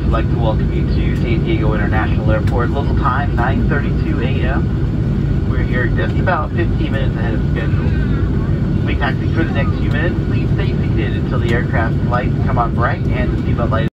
would like to welcome you to San Diego International Airport. Local time, 9:32 a.m. We're here just about 15 minutes ahead of schedule. We'll be taxiing for the next few minutes. Please stay seated until the aircraft lights come on bright and the seatbelt light